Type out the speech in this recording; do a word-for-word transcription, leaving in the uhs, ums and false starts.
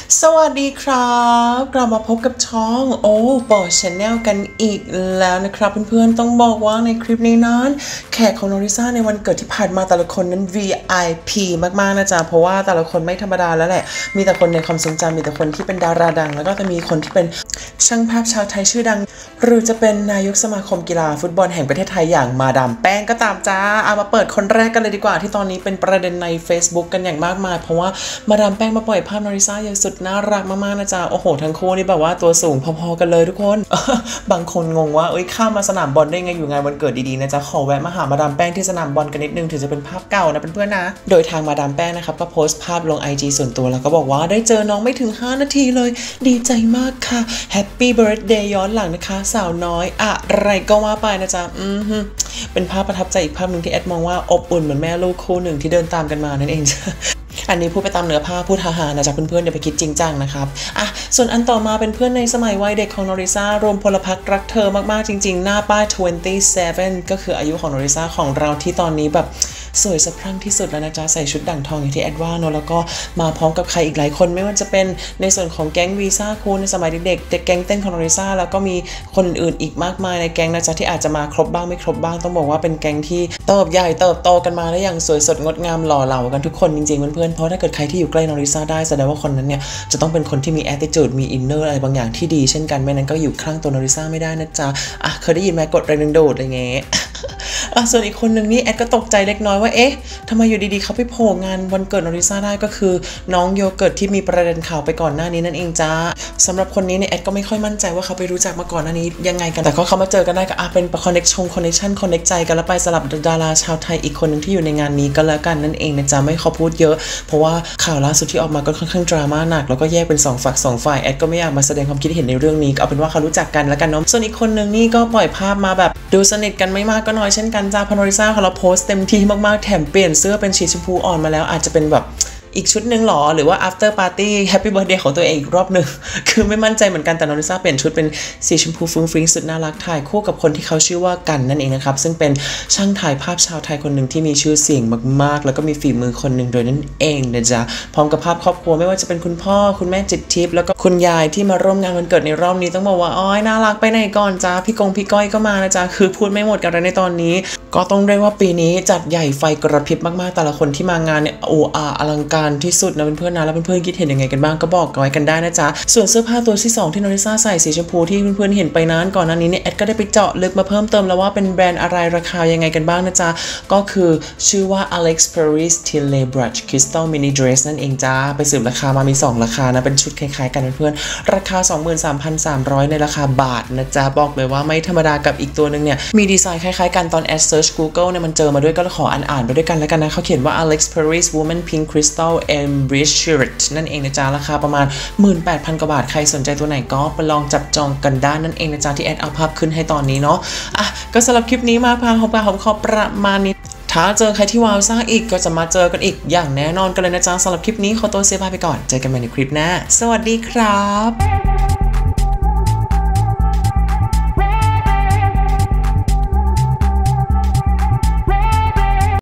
สวัสดีครับกลับมาพบกับช่องโอ้ปอชาแนลกันอีกแล้วนะครับเพื่อนๆต้องบอกว่าในคลิปนี้นั้นแขกของโนริซ่าในวันเกิดที่ผ่านมาแต่ละคนนั้น วี ไอ พี มากๆนะจ๊ะเพราะว่าแต่ละคนไม่ธรรมดาแล้วแหละมีแต่คนในความทรงจำมีแต่คนที่เป็นดาราดังแล้วก็จะมีคนที่เป็นช่างภาพชาวไทยชื่อดังหรือจะเป็นนายกสมาคมกีฬาฟุตบอลแห่งประเทศไทยอย่างมาดามแป้งก็ตามจ้าเอามาเปิดคนแรกกันเลยดีกว่าที่ตอนนี้เป็นประเด็นใน Facebook กันอย่างมากมายเพราะว่ามาดามแป้งมาปล่อยภาพโนริซ่าอย่างสุดน่ารักมากๆนะจ๊ะโอ้โหทั้งคู่นี่แบบว่าตัวสูงพอๆกันเลยทุกคนบางคนงงว่าเอ้ยข้ามมาสนามบอลได้ไงอยู่งานวันเกิดดีๆนะจ๊ะขอแวะมาหามาดามแป้งที่สนามบอลกันนิดนึงถึงจะเป็นภาพเก่านะเพื่อนๆนะโดยทางมาดามแป้งนะครับก็โพสต์ภาพลง ไอ จี ส่วนตัวแล้วก็บอกว่าได้เจอน้องไม่ถึงห้านาทีเลยดีใจมากค่ะแฮปปี้เบิร์ธเดย์ย้อนหลังนะคะสาวน้อยอะไรก็ว่าไปนะจ๊ะอือฮึเป็นภาพประทับใจอีกภาพหนึ่งที่แอดมองว่าอบอุ่นเหมือนแม่ลูกคู่หนึ่งที่เดินตามกันมานั่นเองอันนี้พูดไปตามเนื้อผ้าพูดฮาๆนะจ๊ะเพื่อนๆอย่าไปคิดจริงจังนะครับอ่ะส่วนอันต่อมาเป็นเพื่อนในสมัยวัยเด็กของโนริซ่ารวมพลพรรครักเธอมากๆจริงๆหน้าป้ายยี่สิบเจ็ดก็คืออายุของโนริซ่าของเราที่ตอนนี้แบบสวยสะพรั่งที่สุดแล้วนะจ๊ะใส่ชุดด่างทองอย่างที่แอดว่าเนอะแล้วก็มาพร้อมกับใครอีกหลายคนไม่ว่าจะเป็นในส่วนของแก๊งวีซ่าคูในสมัยเด็กๆเด็กแก๊งเต้นของโนริซ่าแล้วก็มีคนอื่นอีกมากมายในแก๊งนะจ๊ะที่อาจจะมาครบบ้างไม่ครบบ้างต้องบอกว่าเป็นแก๊งที่เติบใหญ่เติบโตกันมาได้อย่างสวยสดงดงามหล่อเหลากันทุกคนจริงๆเพื่อนๆเพราะถ้าเกิดใครที่อยู่ใกล้โนริซ่าได้แสดงว่าคนนั้นเนี่ยจะต้องเป็นคนที่มี attitude มี inner อะไรบางอย่างที่ดีเช่นกันไม่นั้นก็อยู่ข้างตัวโนริซ่าไม่ได้นะจ๊ะอ่ะเคยได้ยินไหมกฎแรงดึงดูดอะไรเงี้ยอ่ะส่วนอีกคนหนึ่งนี่แอดก็ตกใจเล็กน้อยว่าเอ๊ะทำไมอยู่ดีๆเขาไปโผล่งานวันเกิดโนริซ่าได้ก็คือน้องโยเกิร์ตที่มีประเด็นข่าวไปก่อนหน้านี้นั่นเองจ้าสำหรับคนนี้เนี่ยแอดก็ไม่ค่อยมั่นใจว่าเขาไปรู้จักมาก่อนหน้านี้ยังไงกันแต่ก็เขามาเจอกันได้ก็อ่ะเป็นคอนเนคชั่นคอนเนคชั่นคอนเนคใจกันแล้วไปสลับดาราชาวไทยอีกคนหนึ่งที่อยู่ในงานนี้ก็แล้วกันนั่นเองนะจ๊ะไม่ขอพูดเยอะเพราะว่าข่าวล่าสุดที่ออกมาก็ค่อนข้างดราม่าหนักแล้วก็แยกเป็นสองฝักสองฝ่ายแอดก็ไม่อยากมาแสดงความคิดเห็นในเรื่องนี้เอาเป็นว่าเขารู้จักกันแล้วกันเนาะส่วนอีกคนนึงนี่ก็ปล่อยภาพมาแบบดูสนิทกันไม่มากก็น้อยเช่นกันจ้าพโนริซ่าของเราโพสต์เต็มที่มากๆแถมเปลี่ยนเสื้อเป็นสีชมพูอ่อนมาแล้วอาจจะเป็นแบบอีกชุดหนึ่งหรอหรือว่า after party happy birthday ของตัวเองอีกรอบหนึ่งคือไม่มั่นใจเหมือนกันแต่โนริซ่าเปลี่ยนชุดเป็นสีชมพูฟุ้งฟริ้งสุดน่ารักถ่ายคู่กับคนที่เขาชื่อว่ากันนั่นเองนะครับซึ่งเป็นช่างถ่ายภาพชาวไทยคนหนึ่งที่มีชื่อเสียงมากๆแล้วก็มีฝีมือคนหนึ่งโดยนั่นเองนะจ๊ะพร้อมกับภาพครอบครัวไม่ว่าจะเป็นคุณพ่อคุณแม่จิตทิพย์แล้วก็คุณยายที่มาร่วมงานวันเกิดในรอบนี้ต้องบอกว่าอ้อยน่ารักไปไหนก่อนจ้าพี่กงพี่ก้อยก็มานะจ๊ะคือพูดไม่หมดกันในตอนนี้ก็ต้องเรียกว่าปีนี้จัดใหญ่ไฟกระพริบมากๆแต่ละคนที่มางานเนี่ยโอ้อาอลังการที่สุดนะเพื่อนๆนะแล้วเพื่อนๆคิดเห็นยังไงกันบ้างก็บอกไว้กันได้นะจ๊ะส่วนเสื้อผ้าตัวที่สองที่โนริซ่าใส่สีชมพูที่เพื่อนๆเห็นไปนั้นก่อนหน้านี้เนี่ยแอดก็ได้ไปเจาะลึกมาเพิ่มเติมแล้วว่าเป็นแบรนด์อะไรราคายังไงกันบ้างนะจ๊ะก็คือชื่อว่า Alex Paris Tillet Brush Crystal Mini Dress นั่นเองจ้าไปสืบราคามามีสองราคานะเป็นชุดคล้ายๆกันเพื่อนๆราคา สองหมื่นสามพันสามร้อย ในราคาบาทนะจ๊ะบอกเลยว่าไม่ธรรมดากับอีกตัวนึงเนี่ยมีดีไซน์คล้ายๆกันตอนแอดเซิร์ช Google เนี่ยมันเจอมาด้วยก็ขออ่านๆไปด้วยกันแล้วกันนะเขาเขียนว่า Alex Paris Woman Pink Crystal Embellished นั่นเองนะจ๊ะราคาประมาณ หนึ่งหมื่นแปดพัน กว่าบาทใครสนใจตัวไหนก็ไปลองจับจองกันได้นั่นเองนะจ๊ะที่แอดเอาภาพขึ้นให้ตอนนี้เนาะอ่ะก็สำหรับคลิปนี้มาพาหอมปากหอมคอประมาณนี้ถ้าเจอใครที่ว้าวซ่าอีกก็จะมาเจอกันอีกอย่างแน่นอนกันเลยนะจ๊ะสำหรับคลิปนี้ขอตัวเซฟไปก่อนเจอกันใหม่ในคลิปหน้าสวัสดีครับ